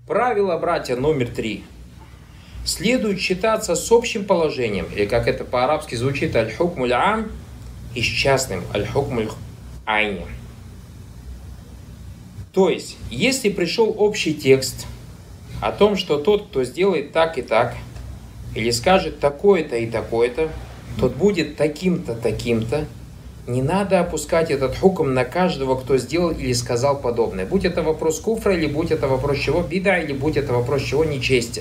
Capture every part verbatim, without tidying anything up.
Правило, братья, номер три. Следует считаться с общим положением, или как это по-арабски звучит, аль-хукмуль ам, и с частным, аль-хукмуль айни. То есть, если пришел общий текст о том, что тот, кто сделает так и так, или скажет такое-то и такое-то, тот будет таким-то, таким-то, не надо опускать этот хукм на каждого, кто сделал или сказал подобное. Будь это вопрос куфра, или будь это вопрос чего, бида, или будь это вопрос чего, нечестия.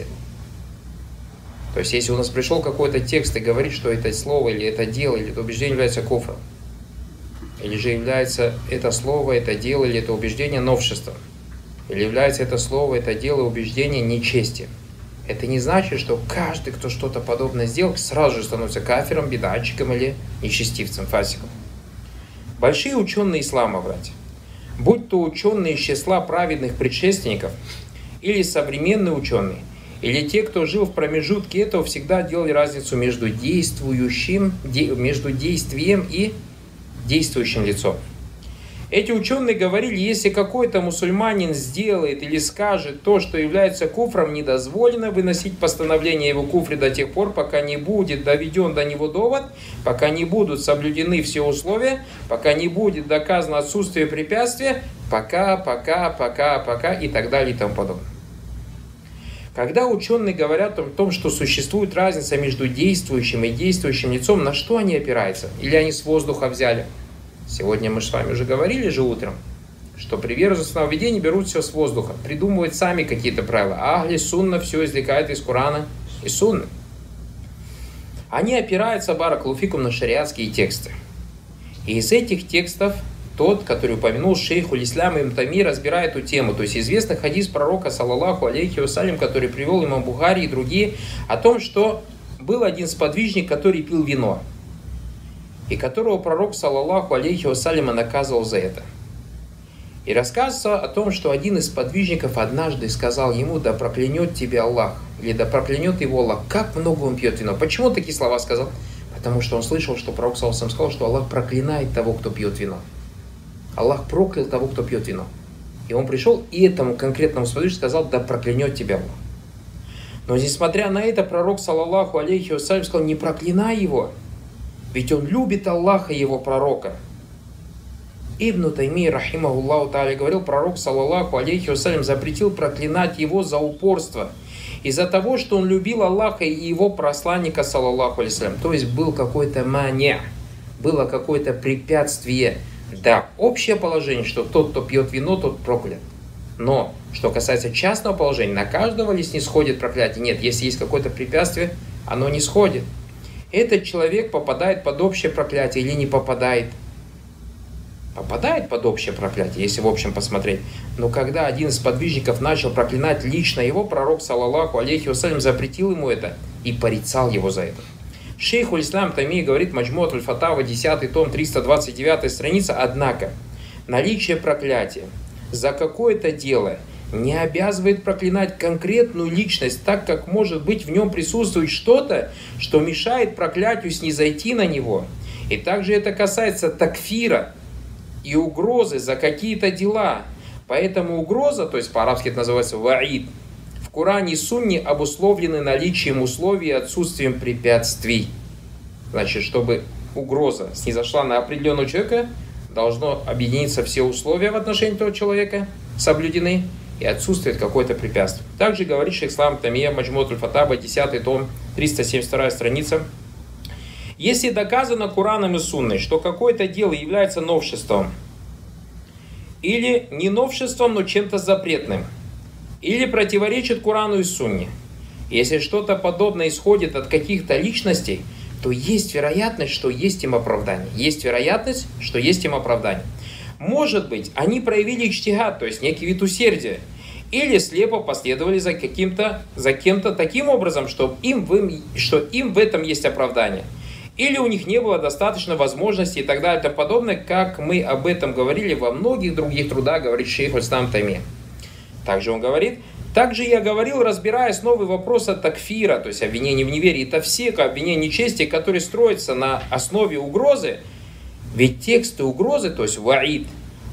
То есть, если у нас пришел какой-то текст и говорит, что это слово, или это дело, или это убеждение является куфром, или же является это слово, это дело, или это убеждение новшеством, или является это слово, это дело, убеждение нечестием. Это не значит, что каждый, кто что-то подобное сделал, сразу же становится кафиром, бедатчиком или нечестивцем, фасиком. Большие ученые ислама, братья, будь то ученые из числа праведных предшественников, или современные ученые, или те, кто жил в промежутке этого, всегда делали разницу между действующим, де, между действием и действующим лицом. Эти ученые говорили, если какой-то мусульманин сделает или скажет то, что является куфром, не дозволено выносить постановление его куфре до тех пор, пока не будет доведен до него довод, пока не будут соблюдены все условия, пока не будет доказано отсутствие препятствия, пока, пока, пока, пока и так далее и тому подобное. Когда ученые говорят о том, что существует разница между действующим и действующим лицом, на что они опираются? Или они с воздуха взяли? Сегодня мы с вами уже говорили же утром, что приверженцы нововведений берут все с воздуха, придумывают сами какие-то правила. Ахли сунна все извлекает из Корана и сунны. Они опираются, баракалуфикум, на шариатские тексты. И из этих текстов тот, который упомянул шейх уль-Ислам ибн Тайми, разбирает эту тему. То есть известный хадис пророка, саллаллаху алейхи вассалям, который привел имам Бухари и другие, о том, что был один сподвижник, который пил вино, и которого пророк, саллаллаху алейхи вассалям, наказывал за это. И рассказывается о том, что один из сподвижников однажды сказал ему: да проклянет тебя Аллах, или да проклянет его Аллах. Как много он пьет вино. Почему он такие слова сказал? Потому что он слышал, что пророк, саллаллаху алейхи вассалям, сказал, что Аллах проклинает того, кто пьет вино. Аллах проклял того, кто пьет вино. И он пришел и этому конкретному сподвижнику сказал: да проклянет тебя Аллах. Но несмотря на это, пророк, саллаллаху алейхи вассалям, сказал: не проклинай его, ведь он любит Аллаха и его пророка. Ибн Тайми, рахимахуллаху тааля, говорил, пророк, саллаллаху алейхи вассалям, запретил проклинать его за упорство, из-за того, что он любил Аллаха и его посланника, саллаллаху алейхи вассалям. То есть был какой-то маня, было какое-то препятствие. Да, общее положение, что тот, кто пьет вино, тот проклят. Но, что касается частного положения, на каждого ли не сходит проклятие? Нет, если есть какое-то препятствие, оно не сходит. Этот человек попадает под общее проклятие или не попадает? Попадает под общее проклятие, если в общем посмотреть. Но когда один из подвижников начал проклинать лично его, пророк, саллаллаху алейхи вассалям, запретил ему это и порицал его за это. Шейх уль-Ислам Тайми говорит, Маджмуат аль-Фатава, десятый том, триста двадцать девятая страница, однако наличие проклятия за какое-то дело не обязывает проклинать конкретную личность, так как может быть в нем присутствует что-то, что мешает проклятию снизойти на него. И также это касается такфира и угрозы за какие-то дела. Поэтому угроза, то есть по-арабски это называется ваид, в Коране и Сунне обусловлены наличием условий и отсутствием препятствий. Значит, чтобы угроза снизошла на определенного человека, должно объединиться все условия в отношении этого человека, соблюдены, и отсутствует какое-то препятствие. Также говорит шейх Ислам Тамия, Маджмуат аль-Фатава, десятый том, триста семьдесят вторая страница. Если доказано Кораном и Сунной, что какое-то дело является новшеством, или не новшеством, но чем-то запретным, или противоречит Корану и Сунне, если что-то подобное исходит от каких-то личностей, то есть вероятность, что есть им оправдание. Есть вероятность, что есть им оправдание. Может быть, они проявили иджтихад, то есть некий вид усердия, или слепо последовали за каким-то, за кем-то таким образом, что им, в, что им в этом есть оправдание. Или у них не было достаточно возможностей и так далее и тому подобное, как мы об этом говорили во многих других трудах, говорит шейх уль-Ислам Тайми. Также он говорит, также я говорил, разбирая новый вопрос от такфира, то есть обвинение в неверии, это все обвинения нечестия, которые строятся на основе угрозы. Ведь тексты угрозы, то есть ваид,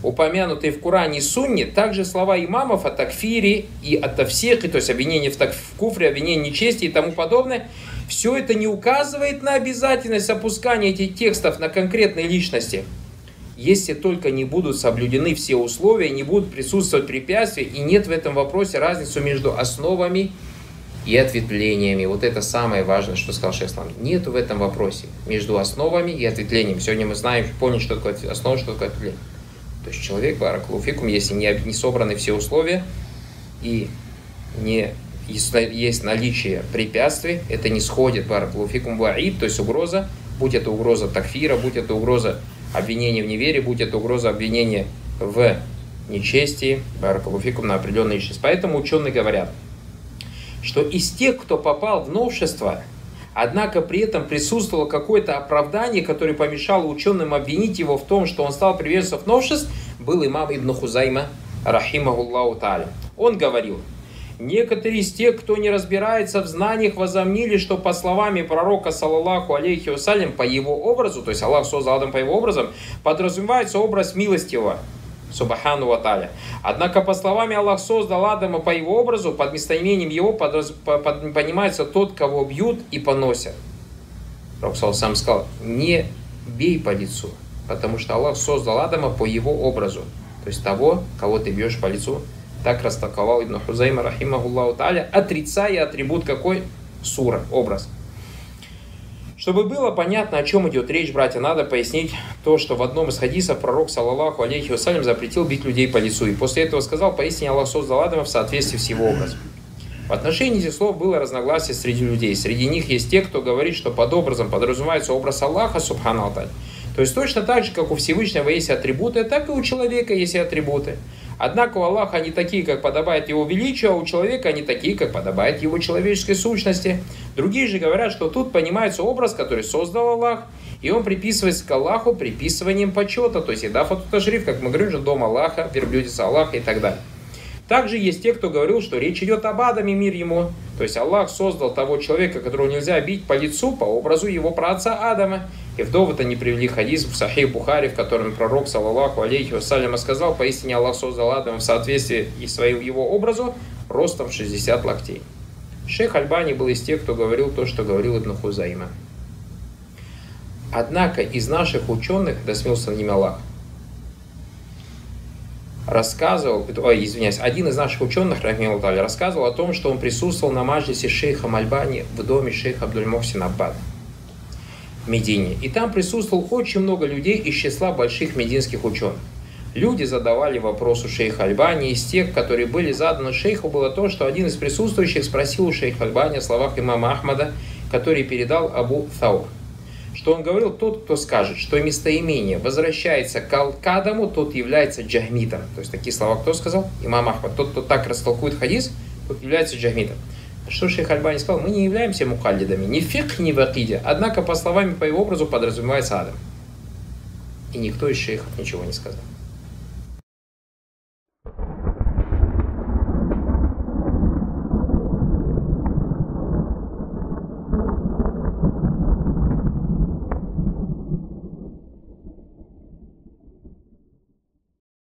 упомянутые в Коране и Сунне, также слова имамов о такфире и о тавсихе, то есть обвинение в, так, в куфре, обвинение в нечестии и тому подобное, все это не указывает на обязательность опускания этих текстов на конкретные личности, если только не будут соблюдены все условия, не будут присутствовать препятствия, и нет в этом вопросе разницы между основами и ответвлениями. Вот это самое важное, что сказал шейх ислам. Нет в этом вопросе между основами и ответвлениями. Сегодня мы знаем, помним, что такое основа, что такое ответвление. То есть человек, баракаллаху фикум, если не, не собраны все условия и не есть, есть наличие препятствий, это не сходит, баракаллаху фикум, ваид, то есть угроза, будь это угроза такфира, будь это угроза обвинения в неверии, будь это угроза обвинения в нечестии, баракаллаху фикум, на определенную личность. Поэтому ученые говорят, что из тех, кто попал в новшество, однако при этом присутствовало какое-то оправдание, которое помешало ученым обвинить его в том, что он стал приверженцем новшеств, был имам Ибн Хузайма, рахимахуллаху тааля. Он говорил, некоторые из тех, кто не разбирается в знаниях, возомнили, что по словами пророка, саллаллаху алейхи вассалям, по его образу, то есть Аллах создал Адам по его образам, подразумевается образ милостивого, субхану ва тааля. Однако, по словам Аллах создал Адама по его образу, под местоимением его подраз... под... понимается тот, кого бьют и поносят. Пророк сам сказал, не бей по лицу, потому что Аллах создал Адама по его образу, то есть того, кого ты бьешь по лицу. Так растолковал Ибн Хузайма, рахимахуллаху тааля, отрицая атрибут какой? Сура, образ. Чтобы было понятно, о чем идет речь, братья, надо пояснить то, что в одном из хадисов пророк, саллаллаху алейхи вассалям, запретил бить людей по лицу. И после этого сказал, поистине Аллах создал Адама в соответствии с его образом. В отношении этих слов было разногласие среди людей. Среди них есть те, кто говорит, что под образом подразумевается образ Аллаха, субхану ва тааля. То есть точно так же, как у Всевышнего есть атрибуты, так и у человека есть атрибуты. Однако у Аллаха они такие, как подобает его величию, а у человека они такие, как подобает его человеческой сущности. Другие же говорят, что тут понимается образ, который создал Аллах, и он приписывается к Аллаху приписыванием почета, то есть идафату ташриф, как мы говорим же, дом Аллаха, верблюдица Аллаха и так далее. Также есть те, кто говорил, что речь идет об Адаме, мир ему. То есть Аллах создал того человека, которого нельзя бить по лицу, по образу его праотца Адама. И в довод они привели хадис в Сахих Бухари, в котором пророк, саллаллаху алейхи вассалям, сказал, поистине Аллах создал Адама в соответствии и своему его образу ростом в шестьдесят локтей. Шейх Альбани был из тех, кто говорил то, что говорил Ибн Хузайма. Однако из наших ученых, да смилостив над ними Аллах, рассказывал, ой, извиняюсь, один из наших ученых, рахимахуллаху тааля, рассказывал о том, что он присутствовал на маджлисе шейха Альбани в доме шейха Абдуль-Мухсина Аббада в Медине. И там присутствовал очень много людей из числа больших мединских ученых. Люди задавали вопросы шейха Альбани. Из тех, которые были заданы шейху, было то, что один из присутствующих спросил у шейха Альбани о словах имама Ахмада, который передал Абу Thawр. Что он говорил, тот, кто скажет, что местоимение возвращается к Адаму, тот является джахмитом. То есть такие слова кто сказал? Имам Ахмад. Тот, кто так растолкует хадис, тот является джахмитом. Что шейх Альбани сказал? Мы не являемся мукаллидами, ни в фикх, ни в акиде. Однако, по словам и по его образу подразумевается Адам. И никто из шейхов ничего не сказал.